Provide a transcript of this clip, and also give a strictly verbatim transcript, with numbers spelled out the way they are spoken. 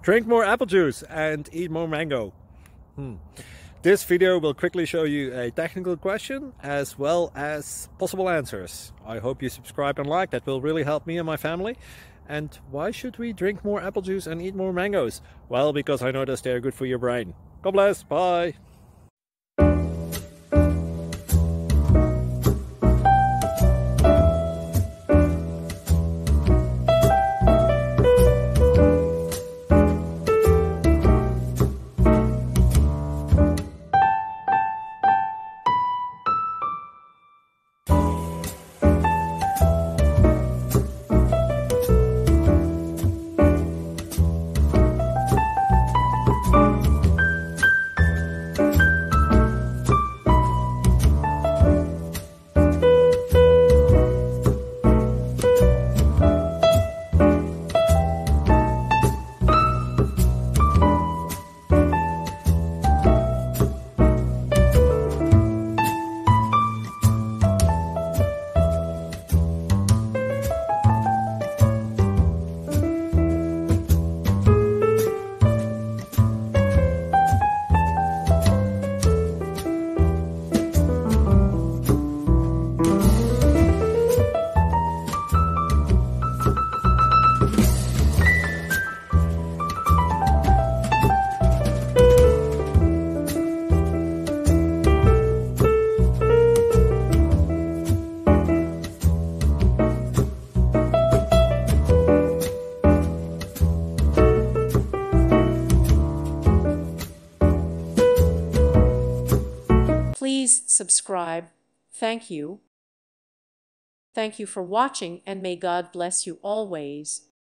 Drink more apple juice and eat more mango. Hmm. This video will quickly show you a technical question as well as possible answers. I hope you subscribe and like, that will really help me and my family. And why should we drink more apple juice and eat more mangoes? Well, because I noticed they're good for your brain. God bless, bye! Please subscribe. Thank you. Thank you for watching, and may God bless you always.